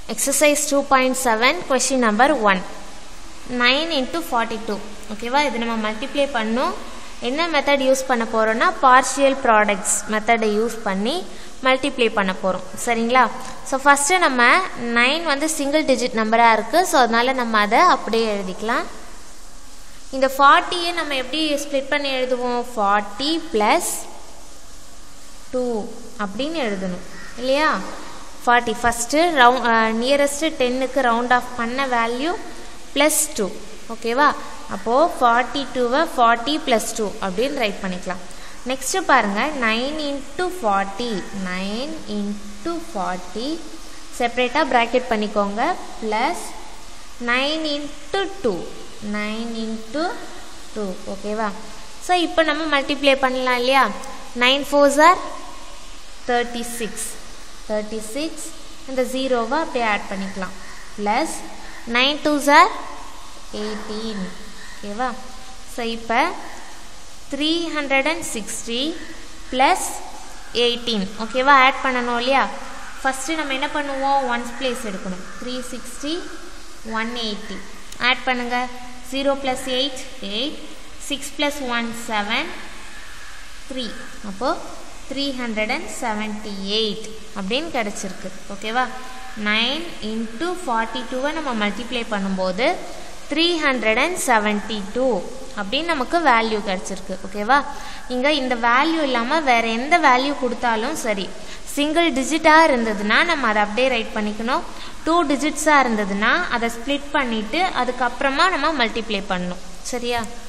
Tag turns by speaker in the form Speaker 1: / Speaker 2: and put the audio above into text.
Speaker 1: Exercise 2.7 question number 1. 9 into 42. ஓகேவா, இது நம்ம மல்டிப்ளை பண்ணோம். என்ன மெத்தட் யூஸ் பண்ண போறோம்னா பார்ஷியல் ப்ராடக்ட்ஸ் மெத்தடை யூஸ் பண்ணி மல்டிப்ளை பண்ண போறோம். சரிங்களா? ஸோ ஃபர்ஸ்ட் நம்ம 9 வந்து சிங்கிள் டிஜிட் நம்பரா இருக்கு. ஸோ அதனால நம்ம அதை அப்படியே எழுதிக்கலாம். இந்த 40 நம்ம எப்படி ஸ்ப்ளிட் பண்ணி எழுதுவோம்? 40 plus 2 அப்படின்னு எழுதணும் இல்லையா? 40 ஃபர்ஸ்ட் நியரஸ்ட் 10க்கு ரவுண்ட் ஆஃப் பண்ண வேல்யூ ப்ளஸ் 2. ஓகேவா? அப்போது 42வை 40 + 2 அப்படின்னு ரைட் பண்ணிக்கலாம். நெக்ஸ்ட்டு பாருங்கள், 9 into 40 9 into 40 செப்பரேட்டாக ப்ராக்கெட் பண்ணிக்கோங்க, ப்ளஸ் 9 into 2 9 into 2. ஓகேவா? ஸோ இப்போ நம்ம மல்டிப்ளை பண்ணலாம் இல்லையா? 9 4s are 36 36 இந்த 0வை அப்படியே ஆட் பண்ணிக்கலாம், ப்ளஸ் 9 2s are 18. ஓகேவா? ஸோ இப்போ 360 ப்ளஸ் 18. ஓகேவா? ஆட் பண்ணணும் இல்லையா? ஃபஸ்ட்டு நம்ம என்ன பண்ணுவோம்? ஒன்ஸ் பிளேஸ் எடுக்கணும். 360 180 ஆட் பண்ணுங்கள். 0 + 8 8 6 + 1 7 3. அப்போது 378 அப்படின்னு கிடச்சிருக்கு. ஓகேவா? 9 into 42வை நம்ம மல்டிப்ளை பண்ணும்போது 372 அப்படின்னு நமக்கு வேல்யூ கிடச்சிருக்கு. ஓகேவா? இங்கே இந்த வேல்யூ இல்லாமல் வேறு எந்த வேல்யூ கொடுத்தாலும் சரி, சிங்கிள் டிஜிட்டாக இருந்ததுன்னா நம்ம அதை அப்படியே ரைட் பண்ணிக்கணும். 2 டிஜிட்ஸாக இருந்ததுன்னா அதை ஸ்ப்ளிட் பண்ணிவிட்டு அதுக்கப்புறமா நம்ம மல்டிப்ளை பண்ணணும். சரியா?